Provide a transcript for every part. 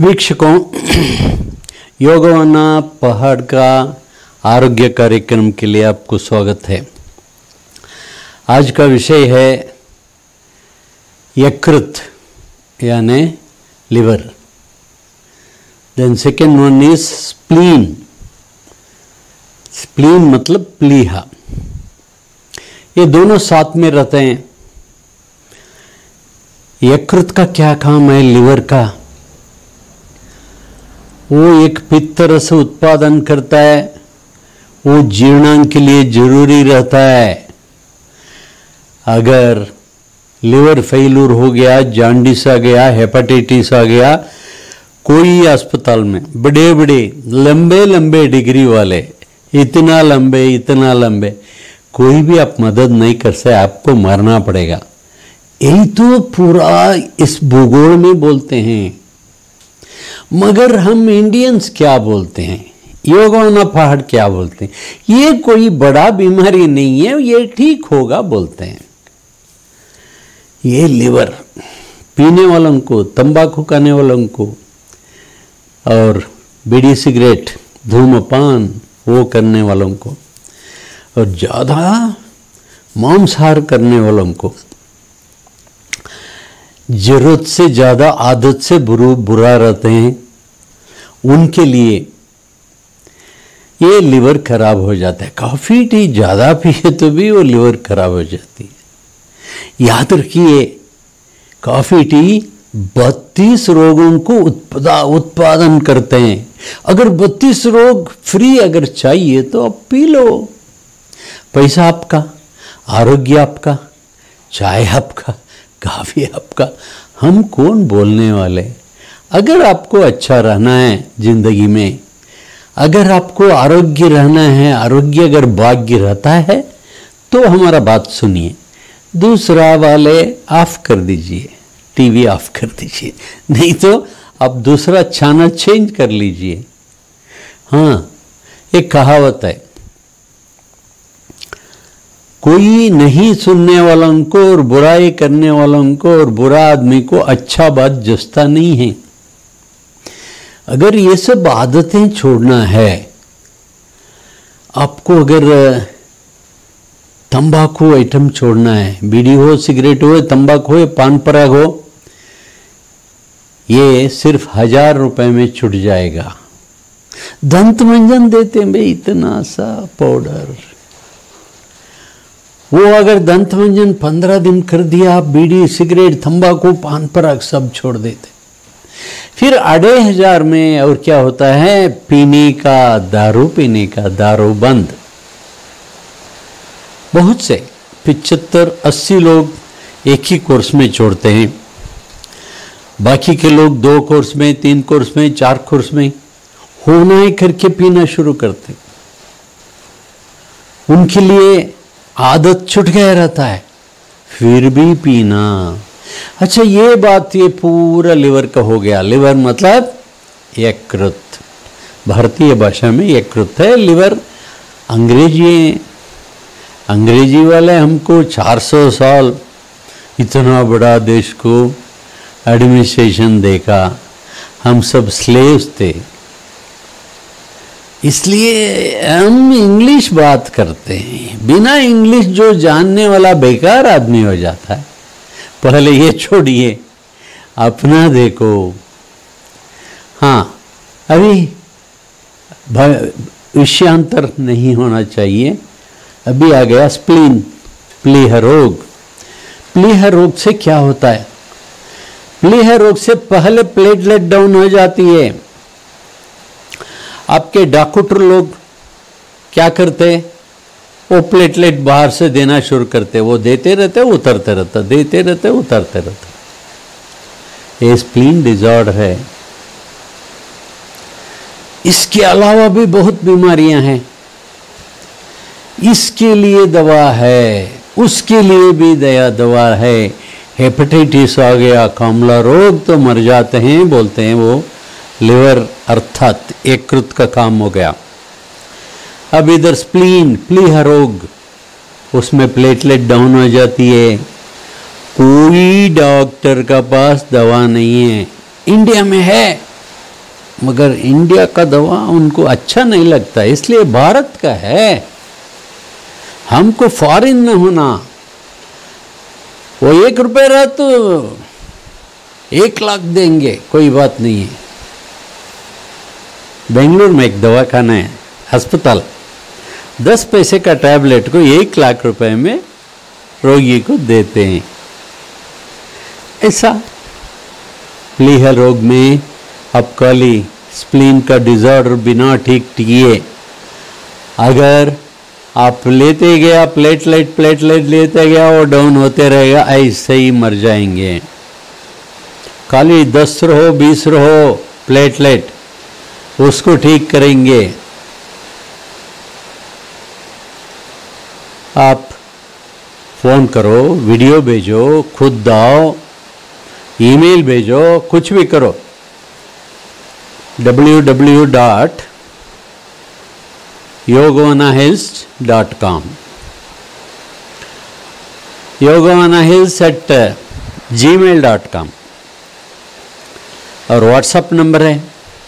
वीक्षकों, योगवाना पहाड़ का आरोग्य कार्यक्रम के लिए आपको स्वागत है। आज का विषय है यकृत यानी liver. Then second one is spleen. Spleen मतलब प्लीहा। ये दोनों साथ में रहते हैं। यकृत का क्या काम है, लिवर का? वो एक पित्त रस उत्पादन करता है, वो जीर्णांग के लिए जरूरी रहता है। अगर लिवर फेल्यूर हो गया, जॉन्डिस आ गया, हेपेटाइटिस आ गया, कोई अस्पताल में बड़े बड़े लंबे लंबे डिग्री वाले, इतना लंबे कोई भी आप मदद नहीं कर सकते, आपको मरना पड़ेगा। यही तो पूरा इस भूगोल में बोलते हैं। मगर हम इंडियंस क्या बोलते हैं, योगवाना पहाड़ क्या बोलते हैं? ये कोई बड़ा बीमारी नहीं है, ये ठीक होगा बोलते हैं। ये लिवर पीने वालों को, तंबाकू खाने वालों को और बीड़ी सिगरेट धूम्रपान वो करने वालों को और ज़्यादा मांसाहार करने वालों को, जरूरत से ज़्यादा आदत से बुरा रहते हैं, उनके लिए ये लिवर खराब हो जाता है। काफ़ी टी ज़्यादा पिए तो भी वो लिवर खराब हो जाती है। याद रखिए, काफ़ी टी 32 रोगों को उत्पादन करते हैं। अगर 32 रोग फ्री अगर चाहिए तो आप पी लो। पैसा आपका, आरोग्य आपका, चाय आपका, काफ़ी आपका। हम कौन बोलने वाले? अगर आपको अच्छा रहना है जिंदगी में, अगर आपको आरोग्य रहना है, आरोग्य अगर भाग्य रहता है तो हमारा बात सुनिए। दूसरा वाले ऑफ कर दीजिए, टीवी ऑफ कर दीजिए, नहीं तो आप दूसरा चैनल चेंज कर लीजिए। हाँ, एक कहावत है, कोई नहीं सुनने वालों को और बुराई करने वालों को और बुरा आदमी को अच्छा बात जसता नहीं है। अगर ये सब आदतें छोड़ना है आपको, अगर तंबाकू आइटम छोड़ना है, बीड़ी हो, सिगरेट हो, तंबाकू हो, पान पराग हो, ये सिर्फ 1000 रुपए में छूट जाएगा। दंत मंजन देते हैं भाई, इतना सा पाउडर, वो अगर दंत मंजन 15 दिन कर दिया, आप बीड़ी सिगरेट तंबाकू पान पराग सब छोड़ देते, फिर 2500 में और क्या होता है, पीने का दारू बंद। बहुत से 75-80 लोग एक ही कोर्स में छोड़ते हैं, बाकी के लोग 2 कोर्स में, 3 कोर्स में, 4 कोर्स में होना ही करके पीना शुरू करते। उनके लिए आदत छूट गया रहता है, फिर भी पीना। अच्छा, ये बात ये पूरा लिवर का हो गया। लिवर मतलब यकृत, भारतीय भाषा में यकृत है। लिवर अंग्रेजी वाले हमको 400 साल इतना बड़ा देश को एडमिनिस्ट्रेशन देगा, हम सब स्लेव्स थे, इसलिए हम इंग्लिश बात करते हैं। बिना इंग्लिश जो जानने वाला बेकार आदमी हो जाता है। पहले ये छोड़िए, अपना देखो। हाँ, अभी विषयांतर नहीं होना चाहिए। अभी आ गया स्प्लीन, प्लीहा रोग। प्लीहा रोग से क्या होता है? प्लीहा रोग से पहले प्लेटलेट डाउन हो जाती है। आपके डॉक्टर लोग क्या करते हैं, वो प्लेटलेट बाहर से देना शुरू करते, वो देते रहते, उतरते रहता, देते रहते, उतरते रहते। ये स्प्लीन डिसऑर्डर है। इसके अलावा भी बहुत बीमारियां हैं, इसके लिए दवा है, उसके लिए भी दवा है। हेपेटाइटिस आ गया, कामला रोग तो मर जाते हैं, बोलते हैं वो लिवर अर्थात यकृत का काम हो गया। अब इधर स्प्लीन, प्लीहा रोग, उसमें प्लेटलेट डाउन हो जाती है। कोई डॉक्टर का पास दवा नहीं है। इंडिया में है, मगर इंडिया का दवा उनको अच्छा नहीं लगता, इसलिए भारत का है। हमको फॉरेन न होना, वो 1 रुपये रहा तो 1 लाख देंगे, कोई बात नहीं है। बेंगलुरु में एक दवाखाना है, अस्पताल, 10 पैसे का टैबलेट को 1 लाख रुपए में रोगी को देते हैं। ऐसा प्लीहा रोग में अब कॉली स्प्लीन का डिजॉर्डर बिना ठीक किए अगर आप लेते गया प्लेटलेट लेते गया, वो डाउन होते रहेगा, ऐसे ही मर जाएंगे। खाली 10 रहो 20 रहो प्लेटलेट, उसको ठीक करेंगे। आप फ़ोन करो, वीडियो भेजो, खुद दाओ, ईमेल भेजो, कुछ भी करो। www.yogavanahealth.com yogavanahealth@gmail.com और व्हाट्सएप नंबर है,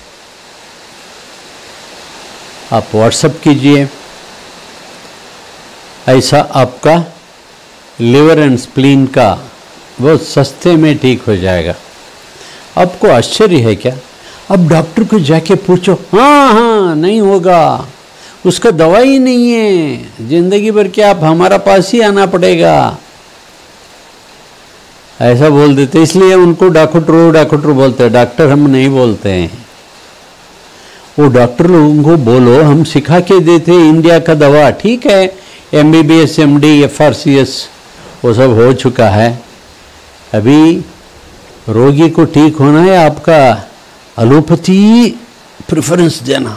आप व्हाट्सएप कीजिए। ऐसा आपका लिवर एंड स्प्लीन का बहुत सस्ते में ठीक हो जाएगा। आपको आश्चर्य है क्या? अब डॉक्टर को जाके पूछो, हाँ नहीं होगा, उसका दवाई नहीं है, जिंदगी भर क्या आप हमारा पास ही आना पड़ेगा, ऐसा बोल देते। इसलिए उनको डॉक्टर बोलते हैं, डॉक्टर हम नहीं बोलते हैं। वो डॉक्टर लोगों को बोलो हम सिखा के देते इंडिया का दवा, ठीक है, MBBS MD FRCS वो सब हो चुका है। अभी रोगी को ठीक होना है, आपका एलोपैथी प्रेफरेंस देना,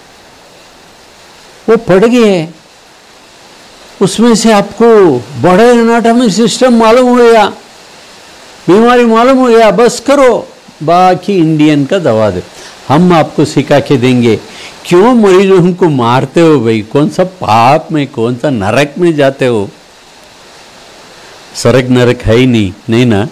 वो पड़ गए, उसमें से आपको बड़ा एनाटॉमिक सिस्टम मालूम हो गया, बीमारी मालूम हो गया, बस करो, बाकी इंडियन का दवा दे, हम आपको सिखा के देंगे। क्यों मरीजों को मारते हो भाई? कौन सा पाप में, कौन सा नरक में जाते हो? स्वर्ग नरक है ही नहीं ना,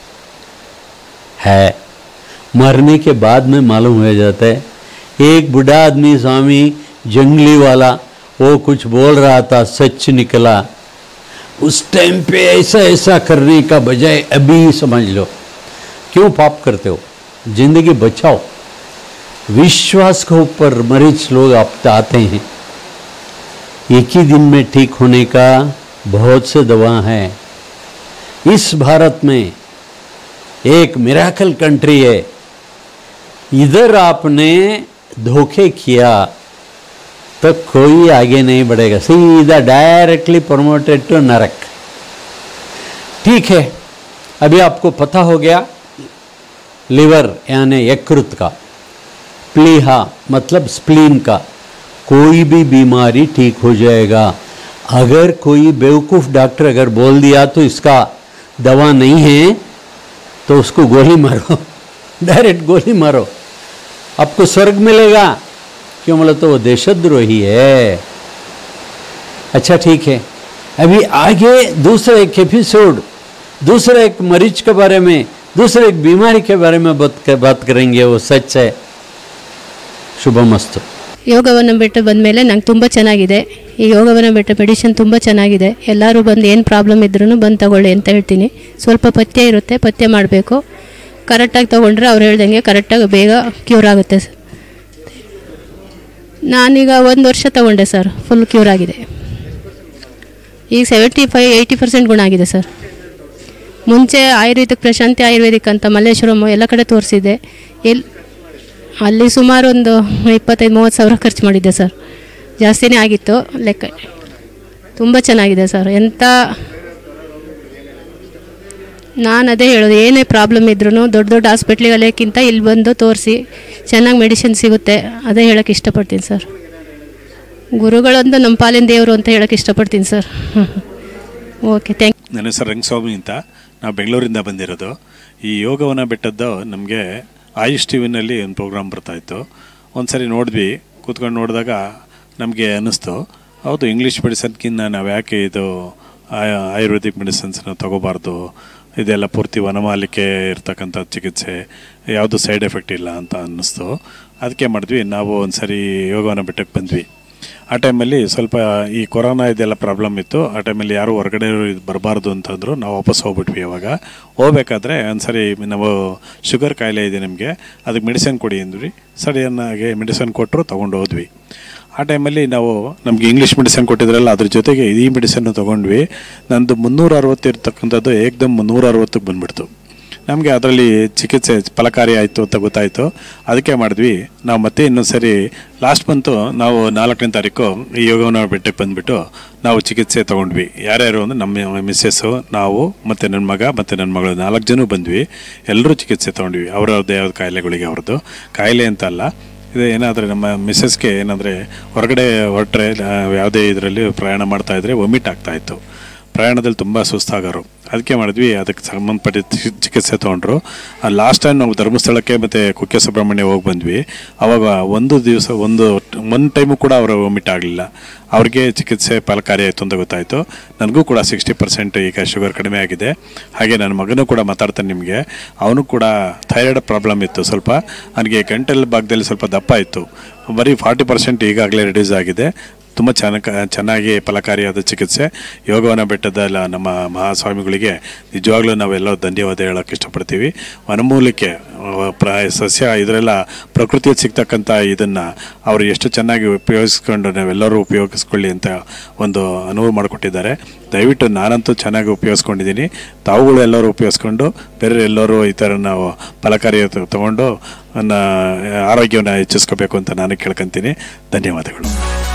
है, मरने के बाद में मालूम हो जाता है। एक बूढ़ा आदमी स्वामी जंगली वाला, वो कुछ बोल रहा था, सच निकला। उस टाइम पे ऐसा करने का बजाय अभी समझ लो क्यों पाप करते हो, जिंदगी बचाओ। विश्वास के ऊपर मरीज लोग आप आते हैं, एक ही दिन में ठीक होने का बहुत से दवा है। इस भारत में एक मिराकल कंट्री है, इधर आपने धोखे किया तो कोई आगे नहीं बढ़ेगा, सीधा डायरेक्टली प्रमोटेड टू नरक। ठीक है, अभी आपको पता हो गया लिवर यानी यकृत का, प्लीहा मतलब स्प्लीन का, कोई भी बीमारी ठीक हो जाएगा। अगर कोई बेवकूफ़ डॉक्टर अगर बोल दिया तो इसका दवा नहीं है तो उसको गोली मारो, डायरेक्ट गोली मारो, आपको स्वर्ग मिलेगा। क्यों बोला? तो वो देशद्रोही है। अच्छा ठीक है, अभी आगे दूसरा एक एपिसोड, दूसरा एक मरीज के बारे में, दूसरे एक बीमारी के बारे में बात करेंगे, वो सच है। ಶುಭಮಸ್ತು. ಯೋಗವನ್ನು ಬಿಟ್ಟು ಬಂದಮೇಲೆ ನಂಗೆ ತುಂಬ ಚೆನ್ನಾಗಿದೆ. ಈ ಯೋಗವನ್ನು ಬಿಟ್ಟು ಮೆಡಿಸಿನ್ ತುಂಬ ಚೆನ್ನಾಗಿದೆ. ಎಲ್ಲರೂ ಬಂದು ಏನು ಪ್ರಾಬ್ಲಮ್ ಇದ್ರೂ ಬಂದು ತಗೊಳ್ಳಿ ಅಂತ ಹೇಳ್ತೀನಿ. ಸ್ವಲ್ಪ ಪಥ್ಯ ಇರುತ್ತೆ, ಪಥ್ಯ ಮಾಡಬೇಕು, ಕರೆಕ್ಟಾಗಿ ತೊಗೊಂಡ್ರೆ ಅವ್ರು ಹೇಳ್ದಂಗೆ ಕರೆಕ್ಟಾಗಿ ಬೇಗ ಕ್ಯೂರ್ ಆಗುತ್ತೆ ಸರ್. ನಾನೀಗ 1 ವರ್ಷ ತೊಗೊಂಡೆ ಸರ್, ಫುಲ್ ಕ್ಯೂರ್ ಆಗಿದೆ. ಈಗ 75-80% ಗುಣ ಆಗಿದೆ ಸರ್. ಮುಂಚೆ ಆಯುರ್ವೇದಿಕ್, ಪ್ರಶಾಂತಿ ಆಯುರ್ವೇದಿಕ್ ಅಂತ ಮಲ್ಲೇಶ್ವರಂ ಎಲ್ಲ ಕಡೆ ತೋರಿಸಿದ್ದೆ. ಅಲ್ಲಿ ಸುಮಾರು ಒಂದು 25-30 ಸಾವಿರ ಖರ್ಚು ಮಾಡಿದ್ದೆ ಸರ್. ಜಾಸ್ತಿನೇ ಆಗಿತ್ತು ಲೆಕ್ಕ. ತುಂಬ ಚೆನ್ನಾಗಿದೆ ಸರ್. ಎಂಥ ನಾನು ಅದೇ ಹೇಳೋದು, ಏನೇ ಪ್ರಾಬ್ಲಮ್ ಇದ್ರೂ ದೊಡ್ಡ ಹಾಸ್ಪಿಟ್ಲಿಗಳಕ್ಕಿಂತ ಇಲ್ಲಿ ಬಂದು ತೋರಿಸಿ ಚೆನ್ನಾಗಿ ಮೆಡಿಸಿನ್ ಸಿಗುತ್ತೆ, ಅದೇ ಹೇಳೋಕ್ಕೆ ಇಷ್ಟಪಡ್ತೀನಿ ಸರ್. ಗುರುಗಳಂದು ನಮ್ಮ ಪಾಲಿನ ದೇವರು ಅಂತ ಹೇಳೋಕ್ಕೆ ಇಷ್ಟಪಡ್ತೀನಿ ಸರ್. Okay, thank you. ನನ್ನ ಹೆಸರು ರಂಗಸ್ವಾಮಿ ಅಂತ, ನಾವು ಬೆಂಗಳೂರಿಂದ ಬಂದಿರೋದು. ಈ ಯೋಗವನ ಬೆಟ್ಟದ್ದು ನಮಗೆ ಆಯುಷ್ ಟಿವಿನಲ್ಲಿ ಒಂದು ಪ್ರೋಗ್ರಾಮ್ ಬರ್ತಾಯಿತ್ತು. ಒಂದು ಸರಿ ನೋಡಿದ್ವಿ, ಕೂತ್ಕೊಂಡು ನೋಡಿದಾಗ ನಮಗೆ ಅನ್ನಿಸ್ತು, ಹೌದು ಇಂಗ್ಲೀಷ್ ಮೆಡಿಸನ್ಗಿನ್ನ ನಾವು ಯಾಕೆ ಇದು ಆಯುರ್ವೇದಿಕ್ ಮೆಡಿಸಿನ್ಸ್ನ ತೊಗೋಬಾರ್ದು ಇದೆಲ್ಲ ಪೂರ್ತಿ ವನಮಾಲಿಕೆ ಇರ್ತಕ್ಕಂಥ ಚಿಕಿತ್ಸೆ, ಯಾವುದು ಸೈಡ್ ಎಫೆಕ್ಟ್ ಇಲ್ಲ ಅಂತ ಅನ್ನಿಸ್ತು. ಅದಕ್ಕೆ ಮಾಡಿದ್ವಿ, ನಾವು ಒಂದು ಸರಿ ಯೋಗವನ ಬೆಟ್ಟಕ್ಕೆ ಬಂದ್ವಿ. ಆ ಟೈಮಲ್ಲಿ ಸ್ವಲ್ಪ ಈ ಕೊರೋನಾ ಇದೆಲ್ಲ ಪ್ರಾಬ್ಲಮ್ ಇತ್ತು. ಆ ಟೈಮಲ್ಲಿ ಯಾರು ಹೊರಗಡೆ ಬರಬಾರ್ದು ಅಂತಂದರು. ನಾವು ವಾಪಸ್ ಹೋಗ್ಬಿಟ್ವಿ. ಅವಾಗ ಹೋಗ್ಬೇಕಾದ್ರೆ ಒಂದು ಸರಿ ನಾವು ಶುಗರ್ ಕಾಯಿಲೆ ಇದೆ ನಿಮಗೆ, ಅದಕ್ಕೆ ಮೆಡಿಸಿನ್ ಕೊಡಿ ಅಂದ್ವಿ. ಸಡನ್ನಾಗಿ ಮೆಡಿಸಿನ್ ಕೊಟ್ಟರು, ತೊಗೊಂಡು ಹೋದ್ವಿ. ಆ ಟೈಮಲ್ಲಿ ನಾವು ನಮಗೆ ಇಂಗ್ಲೀಷ್ ಮೆಡಿಸಿನ್ ಕೊಟ್ಟಿದ್ರಲ್ಲ, ಅದ್ರ ಜೊತೆಗೆ ಈ ಮೆಡಿಸಿನ್ನು ತೊಗೊಂಡ್ವಿ. ನಂದು 360 ಇರ್ತಕ್ಕಂಥದ್ದು ಏಕ್ದಮ್ 360ಕ್ಕೆ ಬಂದುಬಿಡ್ತು. ನಮಗೆ ಅದರಲ್ಲಿ ಚಿಕಿತ್ಸೆ ಫಲಕಾರಿ ಆಯಿತು ಅಂತ ಗೊತ್ತಾಯಿತು. ಅದಕ್ಕೆ ಮಾಡಿದ್ವಿ ನಾವು ಮತ್ತೆ ಇನ್ನೊಂದು ಸರಿ ಲಾಸ್ಟ್ ಮಂತು ನಾವು 4ನೇ ತಾರೀಕು ಈ ಯೋಗವನ ಬೆಟ್ಟಕ್ಕೆ ಬಂದುಬಿಟ್ಟು ನಾವು ಚಿಕಿತ್ಸೆ ತೊಗೊಂಡ್ವಿ. ಯಾರ್ಯಾರು ಅಂದರೆ ನಮ್ಮ ಮಿಸ್ಸಸ್ಸು, ನಾವು ಮತ್ತು ನನ್ನ ಮಗ ಮತ್ತು ನನ್ನ ಮಗಳು 4 ಜನ ಬಂದ್ವಿ. ಎಲ್ಲರೂ ಚಿಕಿತ್ಸೆ ತೊಗೊಂಡ್ವಿ. ಅವ್ರವ್ರದ್ದು ಯಾವ್ದು ಕಾಯಿಲೆಗಳಿಗೆ ಅವ್ರದ್ದು ಕಾಯಿಲೆ ಅಂತ ಅಲ್ಲ. ಇದು ಏನಾದರೆ ನಮ್ಮ ಮಿಸ್ಸಸ್ಗೆ ಏನಾದರೆ ಹೊರಗಡೆ ಹೊರಟ್ರೆ ಯಾವುದೇ ಇದರಲ್ಲಿ ಪ್ರಯಾಣ ಮಾಡ್ತಾಯಿದ್ರೆ ವಾಮಿಟ್ ಆಗ್ತಾಯಿತ್ತು. ಪ್ರಯಾಣದಲ್ಲಿ ತುಂಬ ಸುಸ್ತಾಗೋರು. ಅದಕ್ಕೆ ಮಾಡಿದ್ವಿ, ಅದಕ್ಕೆ ಸಂಬಂಧಪಟ್ಟ ಚಿಕಿತ್ಸೆ ತೊಗೊಂಡ್ರು. ಲಾಸ್ಟ್ ಟೈಮ್ ನಾವು ಧರ್ಮಸ್ಥಳಕ್ಕೆ ಮತ್ತು ಕುಕ್ಕೆ ಸುಬ್ರಹ್ಮಣ್ಯ ಹೋಗಿ ಬಂದ್ವಿ. ಆವಾಗ ಒಂದು ದಿವಸ ಒಂದು ಟೈಮು ಕೂಡ ಅವರು ವಾಮಿಟ್ ಆಗಲಿಲ್ಲ. ಅವ್ರಿಗೆ ಚಿಕಿತ್ಸೆ ಫಲಕಾರಿ ಆಯಿತು ಅಂತ ಗೊತ್ತಾಯಿತು. ನನಗೂ ಕೂಡ 60% ಈಗ ಶುಗರ್ ಕಡಿಮೆ ಆಗಿದೆ. ಹಾಗೆ ನನ್ನ ಮಗನೂ ಕೂಡ ಮಾತಾಡ್ತಾನೆ ನಿಮಗೆ. ಅವನು ಕೂಡ ಥೈರಾಯ್ಡ್ ಪ್ರಾಬ್ಲಮ್ ಇತ್ತು ಸ್ವಲ್ಪ. ನನಗೆ ಗಂಟಲ ಭಾಗದಲ್ಲಿ ಸ್ವಲ್ಪ ದಪ್ಪ ಇತ್ತು. ಬರೀ 40% ಈಗಾಗಲೇ ರಿಡ್ಯೂಸ್ ಆಗಿದೆ. ತುಂಬ ಚೆನ್ನಾಗಿ ಫಲಕಾರಿಯಾದ ಚಿಕಿತ್ಸೆ. ಯೋಗವನ ಬೆಟ್ಟದ ನಮ್ಮ ಮಹಾಸ್ವಾಮಿಗಳಿಗೆ ನಿಜವಾಗ್ಲೂ ನಾವೆಲ್ಲ ಧನ್ಯವಾದ ಹೇಳೋಕ್ಕೆ ಇಷ್ಟಪಡ್ತೀವಿ. ವನಮೂಲಿಕೆ ಸಸ್ಯ ಇದರೆಲ್ಲ ಪ್ರಕೃತಿಯಲ್ಲಿ ಸಿಗ್ತಕ್ಕಂಥ ಇದನ್ನು ಅವರು ಎಷ್ಟು ಚೆನ್ನಾಗಿ ಉಪಯೋಗಿಸ್ಕೊಂಡು ನಾವೆಲ್ಲರೂ ಉಪಯೋಗಿಸ್ಕೊಳ್ಳಿ ಅಂತ ಒಂದು ಅನುವು ಮಾಡಿಕೊಟ್ಟಿದ್ದಾರೆ. ದಯವಿಟ್ಟು ನಾನಂತೂ ಚೆನ್ನಾಗಿ ಉಪಯೋಗಿಸ್ಕೊಂಡಿದ್ದೀನಿ. ತಾವುಗಳು ಎಲ್ಲರೂ ಉಪಯೋಗಿಸ್ಕೊಂಡು ಬೇರೆ ಎಲ್ಲರೂ ಈ ಥರ ನಾವು ಫಲಕಾರಿ ತೊಗೊಂಡು ನನ್ನ ಆರೋಗ್ಯವನ್ನು ಹೆಚ್ಚಿಸ್ಕೋಬೇಕು ಅಂತ ನಾನು ಕೇಳ್ಕೊತೀನಿ. ಧನ್ಯವಾದಗಳು.